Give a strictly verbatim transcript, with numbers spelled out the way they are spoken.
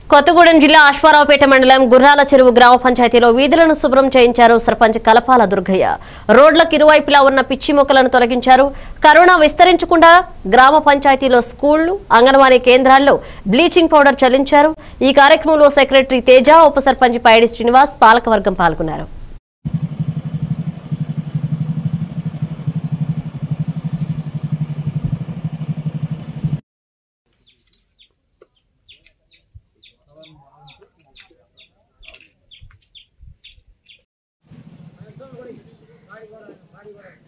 కొత్తగూడెం జిల్లా అశ్వారావుపేట మండలం గుర్రాల చెరువు గ్రామ పంచాయతీలో వీధులను శుభ్రం చేయించారు సర్పంచ్ కలపాల దుర్గయ్య. రోడ్లకు ఇరువైపులా ఉన్న పిచ్చి మొక్కలను తొలగించారు. కరోనా విస్తరించకుండా గ్రామ పంచాయతీలో స్కూళ్లు, అంగన్వాడీ కేంద్రాల్లో బ్లీచింగ్ పౌడర్ చల్లించారు. ఈ కార్యక్రమంలో సెక్రటరీ తేజ, ఉప సర్పంచ్ పైడి శ్రీనివాస్, పాలకవర్గం పాల్గొన్నారు. Body, body, body, body.